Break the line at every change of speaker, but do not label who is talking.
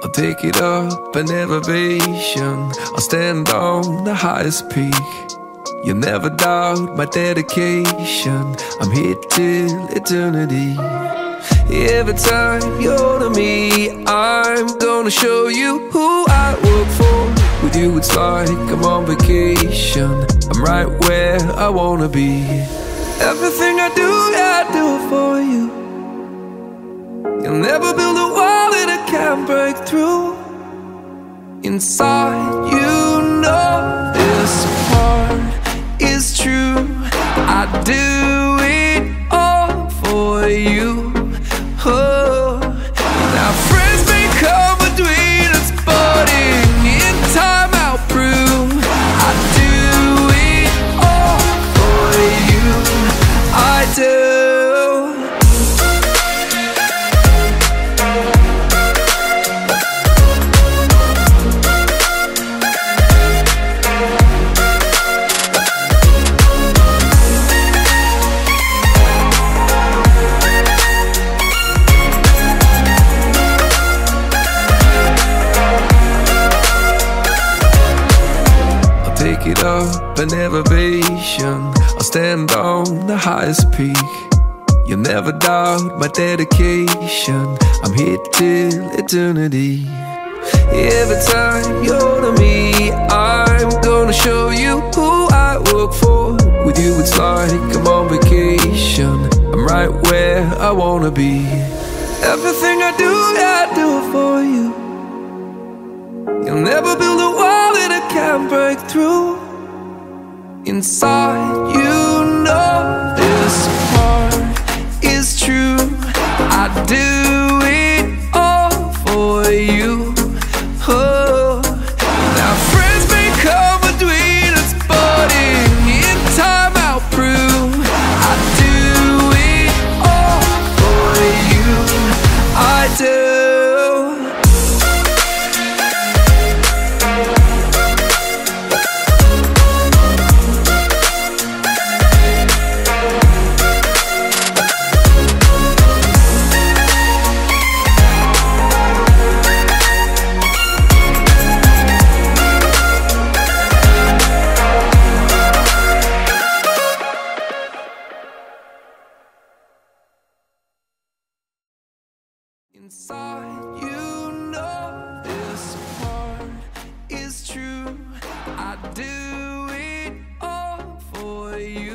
I'll take it up an elevation. I'll stand on the highest peak. You'll never doubt my dedication. I'm here till eternity. Every time you're to me, I'm gonna show you who I work for. With you it's like I'm on vacation. I'm right where I wanna be. Everything I do, yeah, I do it for you. You'll never build a wall that I can't break through. Inside, you know this part is true. I do it all for you. Oh, now friends may come between us, but in time I'll prove I do it all for you. I do. Take it up an elevation. I'll stand on the highest peak. You'll never doubt my dedication. I'm here till eternity. Every time you're to me, I'm gonna show you who I work for. With you it's like I'm on vacation. I'm right where I wanna be. Everything I do, yeah, I do it for you. You'll never build a wall that I can't break through. Inside, you know this part is true. I do it all for you. Oh, now friends may come between us, but in time I'll prove I do it all for you. I do. Inside, you know this part is true. I do it all for you.